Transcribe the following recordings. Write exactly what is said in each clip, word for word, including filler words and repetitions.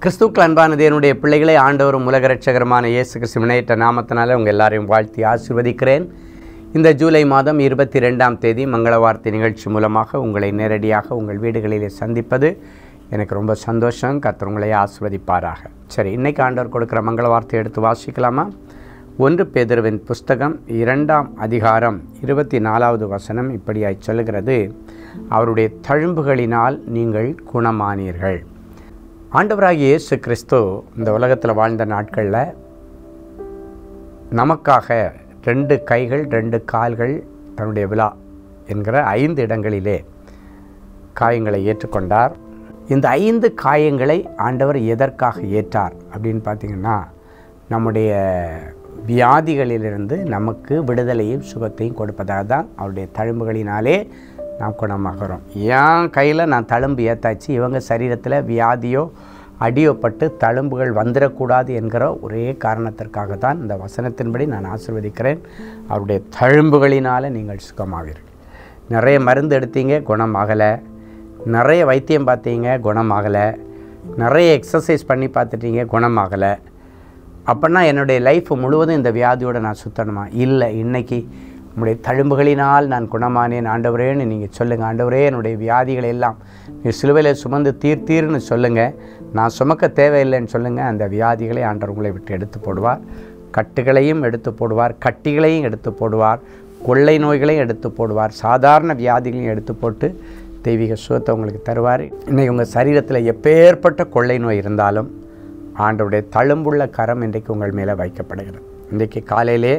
கிறிஸ்துவுக்கு அன்பான தேவனுடைய பிள்ளைகளை ஆண்டவரும் உலக இரட்சகருமான இயேசு கிறிஸ்து முன்னேற்ற நாமத்தினால உங்கள் எல்லாரையும் வாழ்த்தி ஆசீர்வதிக்கிறேன். இந்த ஜூலை மாதம் இருபத்தி ரெண்டாம் தேதி மங்கள வார்த்தை நிகழ்ச்சி மூலமாக உங்களை நேரடியாக உங்கள் வீடுகளிலே சந்திப்பது எனக்கு ரொம்ப சந்தோஷம். கர்த்தர் உங்களை ஆசீர்வதிப்பாராக. சரி, இன்றைக்கி ஆண்டவர் கொடுக்குற மங்கள வார்த்தை எடுத்து வாசிக்கலாமா? ஒன்று பேதுருவின் புஸ்தகம் இரண்டாம் அதிகாரம் இருபத்தி நாலாவது வசனம் இப்படியாய் சொல்லுகிறது, அவருடைய தழும்புகளினால் நீங்கள் குணமானீர்கள். ஆண்டவராகிய இயேசு கிறிஸ்து இந்த உலகத்தில் வாழ்ந்த நாட்களில் நமக்காக ரெண்டு கைகள் ரெண்டு கால்கள் தன்னுடைய விழா என்கிற ஐந்து இடங்களிலே காயங்களை ஏற்றுக்கொண்டார். இந்த ஐந்து காயங்களை ஆண்டவர் எதற்காக ஏற்றார் அப்படின்னு பார்த்திங்கன்னா, நம்முடைய வியாதிகளிலிருந்து நமக்கு விடுதலையும் சுகத்தையும் கொடுப்பதாக தான் அவருடைய தழும்புகளினாலே நாம் குணமாகிறோம். என் கையில் நான் தழும்பு ஏற்றாச்சு, இவங்க சரீரத்தில் வியாதியோ அடியோப்பட்டு தழும்புகள் வந்துடக்கூடாது என்கிற ஒரே காரணத்திற்காக தான் இந்த வசனத்தின்படி நான் ஆசீர்வதிக்கிறேன். அவருடைய தழும்புகளினால் நீங்கள் சுகமாவீர்கள். நிறைய மருந்து எடுத்தீங்க, குணமாகலை. நிறைய வைத்தியம் பார்த்தீங்க, குணமாகலை. நிறைய எக்ஸசைஸ் பண்ணி பார்த்துட்டீங்க, குணமாகலை. அப்படின்னா என்னுடைய லைஃப் முழுவதும் இந்த வியாதியோடு நான் சுற்றணுமா? இல்லை. இன்றைக்கி உங்களுடைய தழும்புகளினால் நான் குணமானேன் ஆண்டவரேன்னு நீங்கள் சொல்லுங்கள். ஆண்டவரே, என்னுடைய வியாதிகளை எல்லாம் நீ சிலுவையில் சுமந்து தீர்த்தீர்னு சொல்லுங்கள். நான் சுமக்க தேவையில்லைன்னு சொல்லுங்கள். அந்த வியாதிகளை ஆண்டவர் உங்களை விட்டு எடுத்து போடுவார். கட்டுகளையும் எடுத்து போடுவார், கட்டிகளையும் எடுத்து போடுவார், கொள்ளை நோய்களையும் எடுத்து போடுவார், சாதாரண வியாதிகளையும் எடுத்து போட்டு தெய்வீக சுகத்தை உங்களுக்கு தருவார். இன்றைக்கி உங்கள் சரீரத்தில் எப்பேற்பட்ட கொள்ளை நோய் இருந்தாலும் ஆண்டவருடைய தழும்புள்ள கரம் இன்றைக்கு உங்கள் மேலே வைக்கப்படுகிறது. இன்றைக்கு காலையிலே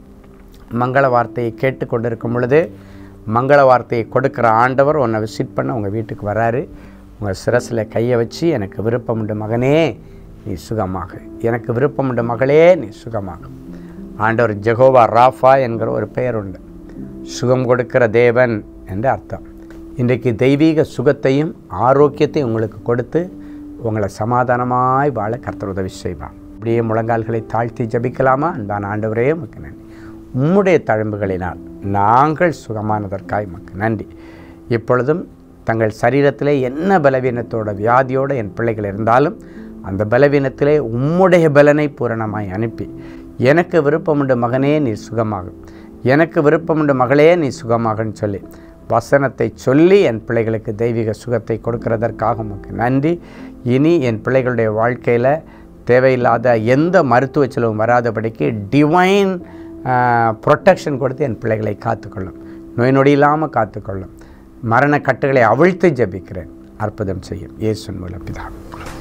மங்கள வார்த்தையை கேட்டு கொண்டு இருக்கும் பொழுது மங்கள வார்த்தையை கொடுக்குற ஆண்டவர் உன்னை விசிட் பண்ண உங்கள் வீட்டுக்கு வராரு. உங்கள் சிரசில் கையை வச்சு, எனக்கு விருப்பம் உண்டு மகனே நீ சுகமாக, எனக்கு விருப்பம் உண்டு மகளே நீ சுகமாக. ஆண்டவர் ஜெகோவா ராஃபா என்கிற ஒரு பெயர் உண்டு, சுகம் கொடுக்கிற தேவன் என்று அர்த்தம். இன்றைக்கு தெய்வீக சுகத்தையும் ஆரோக்கியத்தையும் உங்களுக்கு கொடுத்து உங்களை சமாதானமாய் வாழ கர்த்தர் உதவி செய்வார். அப்படியே முழங்கால்களை தாழ்த்தி ஜபிக்கலாமா? அன்பான ஆண்டவரே உமக்கு நன்றி. உம்முடைய தழும்புகளினால் நாங்கள் சுகமானதற்காய் உமக்கு நன்றி. இப்பொழுதும் தங்கள் சரீரத்திலே என்ன பலவீனத்தோட வியாதியோடு என் பிள்ளைகள் இருந்தாலும் அந்த பலவீனத்திலே உம்முடைய பலனை பூரணமாய் அனுப்பி, எனக்கு விருப்பமுண்டு மகனே நீ சுகமாகும், எனக்கு விருப்பமுண்டு மகளே நீ சுகமாகன்னு சொல்லி வசனத்தை சொல்லி என் பிள்ளைகளுக்கு தெய்வீக சுகத்தை கொடுக்கிறதற்காக உமக்கு நன்றி. இனி என் பிள்ளைகளுடைய வாழ்க்கையில் தேவையில்லாத எந்த மருத்துவ செலவும் வராதபடிக்கு டிவைன் ப்ரொட்டெக்ஷன் கொடுத்து என் பிள்ளைகளை காத்துக்கொள்ளும், நோய் நொடி இல்லாமல் காத்துக்கொள்ளும். மரண கட்டுகளை அவிழ்த்து ஜபிக்கிறேன். அற்புதம் செய்யும் இயேசுவின் மூலம் பிதாவே.